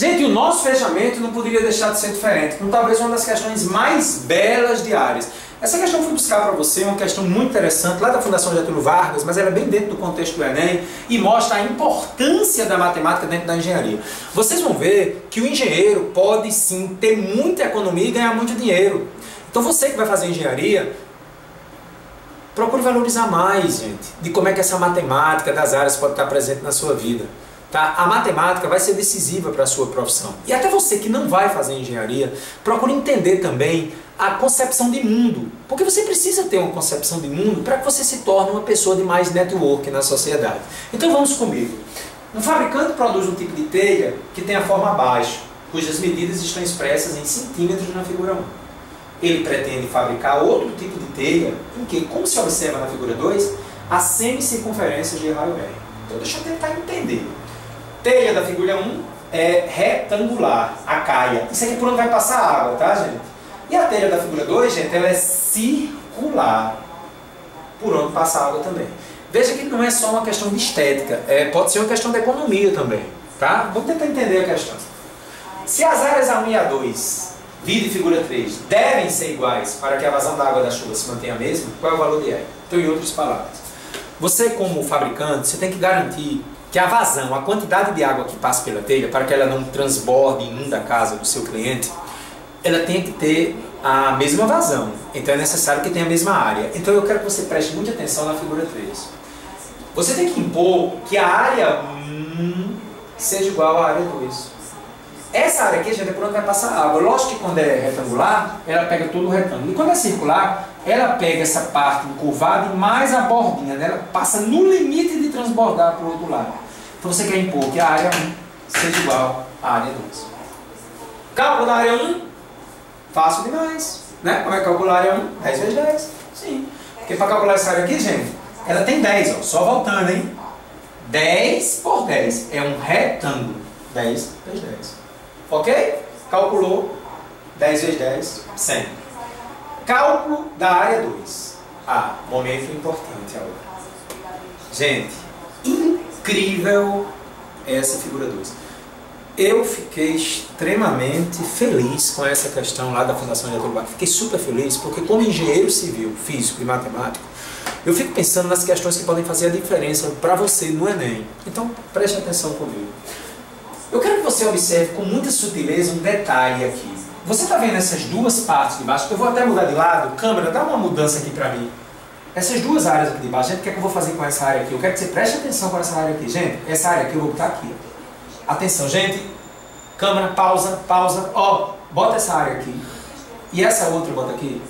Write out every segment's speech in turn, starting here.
Gente, o nosso fechamento não poderia deixar de ser diferente, com talvez uma das questões mais belas de áreas. Essa questão eu fui buscar para você, uma questão muito interessante, lá da Fundação Getúlio Vargas, mas ela é bem dentro do contexto do Enem e mostra a importância da matemática dentro da engenharia. Vocês vão ver que o engenheiro pode sim ter muita economia e ganhar muito dinheiro. Então você que vai fazer engenharia, procure valorizar mais, gente, de como é que essa matemática das áreas pode estar presente na sua vida. Tá? A matemática vai ser decisiva para a sua profissão. E até você que não vai fazer engenharia, procure entender também a concepção de mundo. Porque você precisa ter uma concepção de mundo para que você se torne uma pessoa de mais network na sociedade. Então vamos comigo. Um fabricante produz um tipo de telha que tem a forma baixa, cujas medidas estão expressas em centímetros na figura 1. Ele pretende fabricar outro tipo de telha em que, como se observa na figura 2, há semicircunferências de raio R. Então deixa eu tentar entender. Telha da figura 1 é retangular, a caia. Isso aqui é por onde vai passar a água, tá, gente? E a telha da figura 2, gente, ela é circular, por onde passa a água também. Veja que não é só uma questão de estética, pode ser uma questão de economia também, tá? Vamos tentar entender a questão. Se as áreas A1 e A2, vide figura 3, devem ser iguais para que a vazão da água da chuva se mantenha a mesma, qual é o valor de R? Então, em outras palavras, você como fabricante, você tem que garantir que a vazão, a quantidade de água que passa pela telha, para que ela não transborde e inunda a casa do seu cliente, ela tem que ter a mesma vazão. Então é necessário que tenha a mesma área. Então eu quero que você preste muita atenção na figura 3. Você tem que impor que a área 1 seja igual à área 2. Essa área aqui, gente, é por onde vai passar a água. Lógico que quando é retangular, ela pega todo o retângulo. E quando é circular, ela pega essa parte encurvada e mais a bordinha dela passa no limite de transbordar para o outro lado. Então você quer impor que a área 1 seja igual à área 2. Cálculo da área 1, fácil demais. Né? Como é que calcular a área 1? 10 vezes 10. Sim. Porque para calcular essa área aqui, gente, ela tem 10, ó, só voltando, hein? 10 por 10 é um retângulo. 10 vezes 10. Ok? Calculou 10 vezes 10, 100. Cálculo da área 2. Ah, momento importante agora. Gente, incrível essa figura 2. Eu fiquei extremamente feliz com essa questão lá da Fundação Getúlio Vargas. Fiquei super feliz porque, como engenheiro civil, físico e matemático, eu fico pensando nas questões que podem fazer a diferença para você no Enem. Então, preste atenção comigo. Eu quero que você observe com muita sutileza um detalhe aqui. Você está vendo essas duas partes de baixo? Eu vou até mudar de lado. Câmera, dá uma mudança aqui para mim. Essas duas áreas aqui de baixo, gente, o que é que eu vou fazer com essa área aqui? Eu quero que você preste atenção com essa área aqui. Gente, essa área aqui eu vou botar aqui. Atenção, gente. Câmera, pausa, pausa. Ó, bota essa área aqui. E essa outra bota aqui.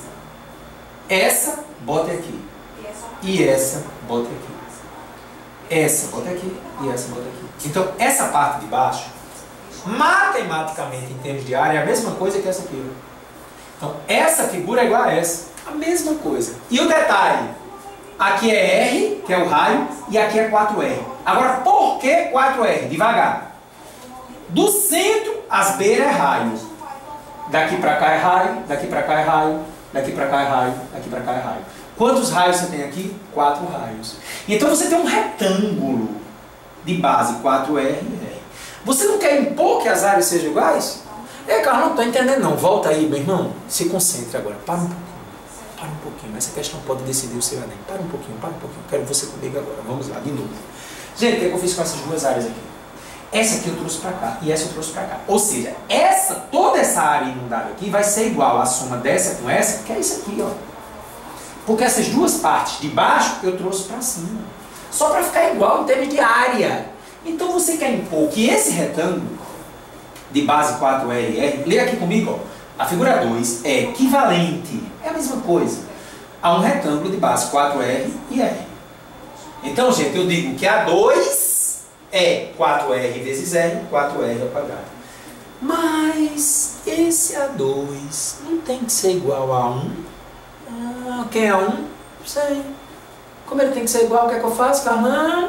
Essa, bota aqui. E essa, bota aqui. Essa, bota aqui. E essa, bota aqui. Então, essa parte de baixo, matematicamente, em termos de área, é a mesma coisa que essa aqui. Então, essa figura é igual a essa. A mesma coisa. E o detalhe, aqui é R, que é o raio, e aqui é 4R. Agora, por que 4R? Devagar. Do centro, as beiras é raio. Daqui para cá é raio, daqui para cá é raio, daqui para cá é raio, daqui para cá é raio. Quantos raios você tem aqui? 4 raios. Então você tem um retângulo de base 4R e R. Você não quer impor que as áreas sejam iguais? Carlos, não estou entendendo não. Volta aí, meu irmão. Se concentre agora. Para um pouquinho. Para um pouquinho. Essa questão pode decidir o seu Enem. Para um pouquinho, para um pouquinho. Quero você comigo agora. Vamos lá, de novo. Gente, o que eu fiz com essas duas áreas aqui? Essa aqui eu trouxe para cá e essa eu trouxe para cá. Ou seja, toda essa área inundada aqui vai ser igual à soma dessa com essa, que é isso aqui, ó. Porque essas duas partes de baixo eu trouxe para cima. Só para ficar igual em termos de área. Então você quer impor que esse retângulo de base 4R e R, leia aqui comigo, ó, a figura 2 é equivalente, é a mesma coisa, a um retângulo de base 4R e R. Então, gente, eu digo que A2 é 4R vezes R, 4R ao quadrado. Mas esse A2 não tem que ser igual a 1. Quem é 1? Não sei. Como ele tem que ser igual, o que é que eu faço, Carlão?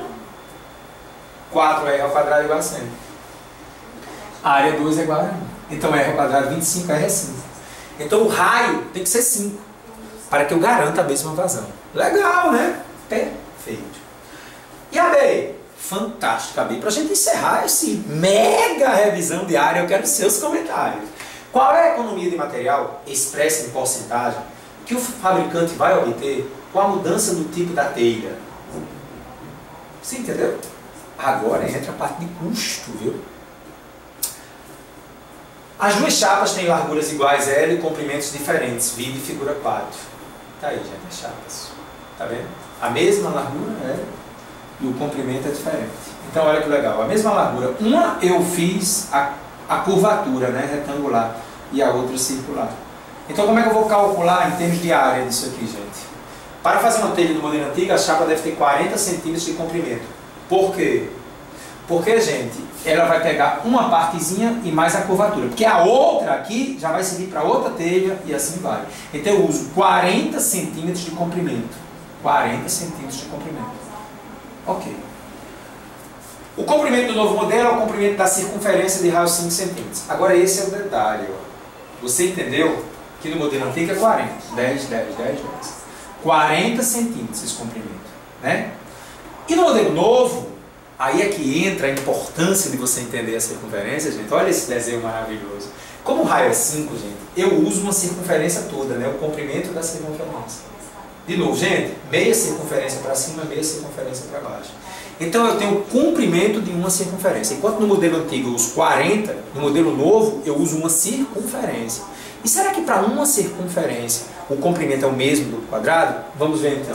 4R ao quadrado é igual a 100. A área 2 é igual a 1. Então R ao quadrado 25, R é 5. Então o raio tem que ser 5, para que eu garanta a mesma vazão. Legal, né? Perfeito. E a B? Fantástico, Gabi. Para a gente encerrar esse mega revisão diária, eu quero seus comentários. Qual é a economia de material expressa em porcentagem que o fabricante vai obter com a mudança do tipo da telha? Você entendeu? Agora entra a parte de custo, viu? As duas chapas têm larguras iguais L e comprimentos diferentes, vide figura 4. Tá aí, gente, as chapas. Tá vendo? A mesma largura L e o comprimento é diferente. Então olha que legal, a mesma largura. Uma eu fiz a curvatura, né, retangular, e a outra circular. Então como é que eu vou calcular em termos de área disso aqui, gente? Para fazer uma telha do modelo antigo, a chapa deve ter 40 centímetros de comprimento. Por quê? Porque, gente, ela vai pegar uma partezinha e mais a curvatura. Porque a outra aqui já vai servir para outra telha e assim vai. Então eu uso 40 centímetros de comprimento. 40 centímetros de comprimento. Ok. O comprimento do novo modelo é o comprimento da circunferência de raio 5 centímetros. Agora esse é o detalhe. Ó. Você entendeu que no modelo antigo é 40. 10, 10, 10, 10. 40 centímetros esse comprimento. Né? E no modelo novo, aí é que entra a importância de você entender a circunferência, gente. Olha esse desenho maravilhoso. Como o raio é 5, gente, eu uso uma circunferência toda, né? O comprimento da circunferência. De novo, gente, meia circunferência para cima, meia circunferência para baixo. Então eu tenho o comprimento de uma circunferência. Enquanto no modelo antigo eu uso 40, no modelo novo eu uso uma circunferência. E será que para uma circunferência o comprimento é o mesmo do quadrado? Vamos ver então.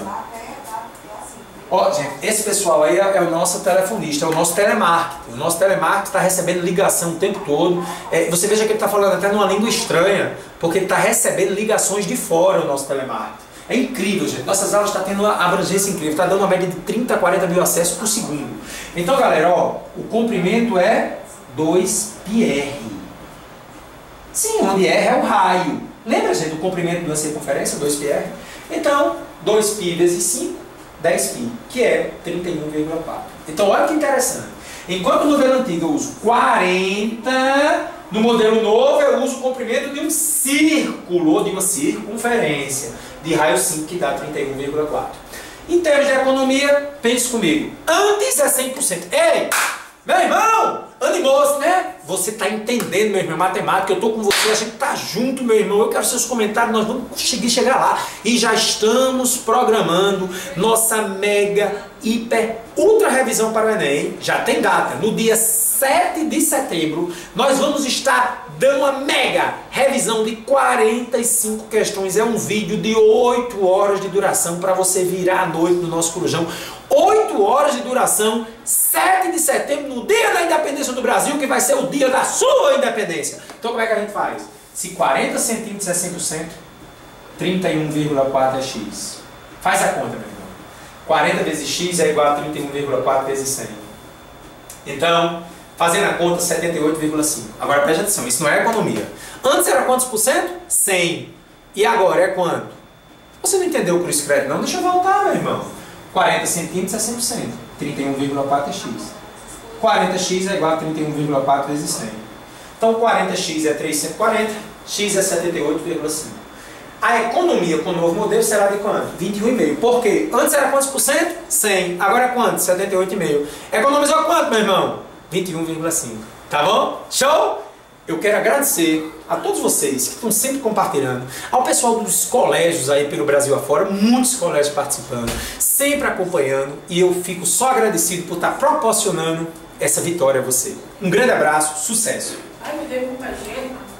Ó, gente, esse pessoal aí é o nosso telefonista, é o nosso telemarketing. O nosso telemarketing está recebendo ligação o tempo todo. Você veja que ele está falando até numa língua estranha, porque ele está recebendo ligações de fora, o nosso telemarketing. É incrível, gente. Nossas aulas estão tendo uma abrangência incrível. Está dando uma média de 30 a 40 mil acessos por segundo. Então, galera, ó, o comprimento é 2πr. Sim, onde r é o raio. Lembra, gente, o comprimento de uma circunferência, 2πr? Então, 2π vezes 5, 10π, que é 31,4. Então, olha que interessante. Enquanto no modelo antigo eu uso 40, no modelo novo eu uso o comprimento de um círculo, ou de uma circunferência, de raio 5, que dá 31,4. Em termos de economia, pense comigo. Antes é 100%. Ei, meu irmão, animoso, né? Você está entendendo, meu irmão, matemática, eu estou com você, a gente está junto, meu irmão, eu quero seus comentários, nós vamos conseguir chegar lá. E já estamos programando nossa mega, hiper, ultra revisão para o Enem. Já tem data, no dia 7 de setembro, nós vamos estar dando uma mega revisão de 45 questões. É um vídeo de 8 horas de duração para você virar à noite no nosso Corujão. 8 horas de duração, 7 de setembro, no dia da independência do Brasil, que vai ser o dia da sua independência. Então como é que a gente faz? Se 40 centímetros é 100%, 31,4 é x. Faz a conta, meu irmão. 40 vezes x é igual a 31,4 vezes 100. Então, fazendo a conta, 78,5. Agora preste atenção, isso não é economia. Antes era quantos por cento? 100. E agora é quanto? Você não entendeu por escrito, não? Deixa eu voltar, meu irmão. 40 centímetros é 100%. 31,4 é x. 40x é igual a 31,4 vezes 100. Então 40x é 340, x é 78,5. A economia com o novo modelo será de quanto? 21,5. Por quê? Antes era quantos por cento? 100. Agora é quanto? 78,5. Economizou quanto, meu irmão? 21,5. Tá bom? Show? Eu quero agradecer a todos vocês que estão sempre compartilhando, ao pessoal dos colégios aí pelo Brasil afora, muitos colégios participando, sempre acompanhando, e eu fico só agradecido por estar proporcionando essa vitória a você. Um grande abraço, sucesso! Ai, me deu muita gente.